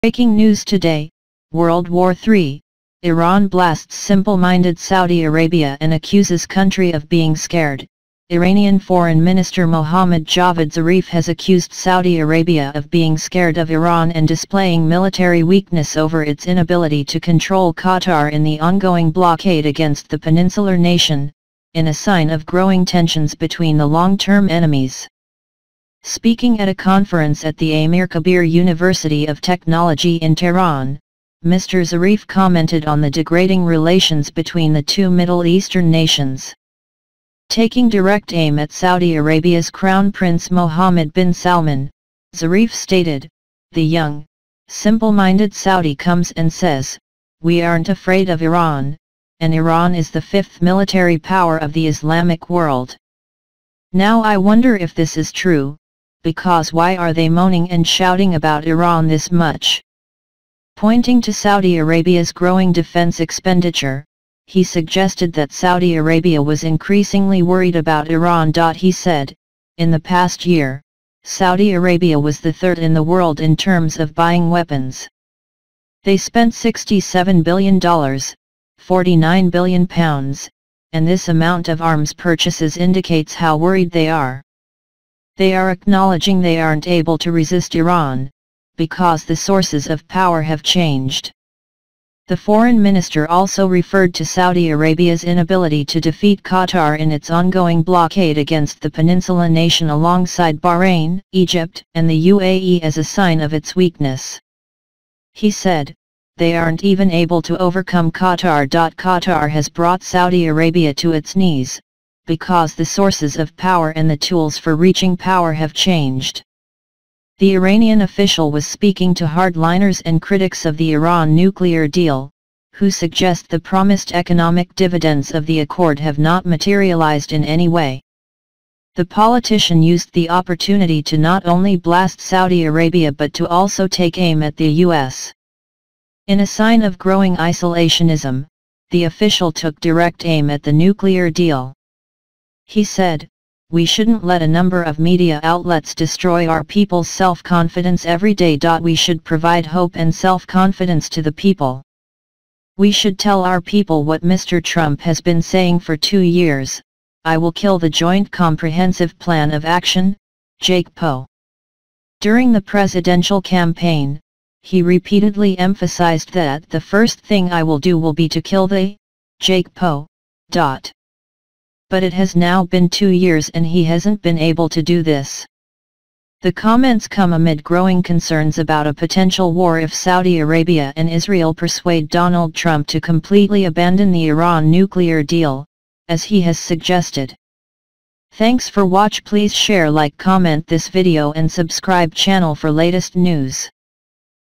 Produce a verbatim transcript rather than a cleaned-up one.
Breaking news today, World War Three, Iran blasts simple-minded Saudi Arabia and accuses country of being scared. Iranian Foreign Minister Mohammad Javad Zarif has accused Saudi Arabia of being scared of Iran and displaying military weakness over its inability to control Qatar in the ongoing blockade against the peninsular nation, in a sign of growing tensions between the long-term enemies. Speaking at a conference at the Amir Kabir University of Technology in Tehran, Mister Zarif commented on the degrading relations between the two Middle Eastern nations. Taking direct aim at Saudi Arabia's Crown Prince Mohammed bin Salman, Zarif stated, "The young, simple-minded Saudi comes and says, 'We aren't afraid of Iran,' and Iran is the fifth military power of the Islamic world. Now I wonder if this is true, because why are they moaning and shouting about Iran this much?" Pointing to Saudi Arabia's growing defense expenditure, he suggested that Saudi Arabia was increasingly worried about Iran. He said, "In the past year, Saudi Arabia was the third in the world in terms of buying weapons. They spent sixty-seven billion dollars, forty-nine billion pounds, and this amount of arms purchases indicates how worried they are. They are acknowledging they aren't able to resist Iran, because the sources of power have changed." The foreign minister also referred to Saudi Arabia's inability to defeat Qatar in its ongoing blockade against the peninsula nation alongside Bahrain, Egypt, and the U A E as a sign of its weakness. He said, "They aren't even able to overcome Qatar. Qatar has brought Saudi Arabia to its knees, because the sources of power and the tools for reaching power have changed." The Iranian official was speaking to hardliners and critics of the Iran nuclear deal, who suggest the promised economic dividends of the accord have not materialized in any way. The politician used the opportunity to not only blast Saudi Arabia but to also take aim at the U S. In a sign of growing isolationism, the official took direct aim at the nuclear deal. He said, "We shouldn't let a number of media outlets destroy our people's self-confidence every day. We should provide hope and self-confidence to the people. We should tell our people what Mister Trump has been saying for two years, 'I will kill the Joint Comprehensive Plan of Action, J C P O.' During the presidential campaign, he repeatedly emphasized that the first thing I will do will be to kill the J C P O. Dot. But it has now been two years and he hasn't been able to do this." The comments come amid growing concerns about a potential war if Saudi Arabia and Israel persuade Donald Trump to completely abandon the Iran nuclear deal, as he has suggested. Thanks for watch. Please share, like, comment this video and subscribe channel for latest news.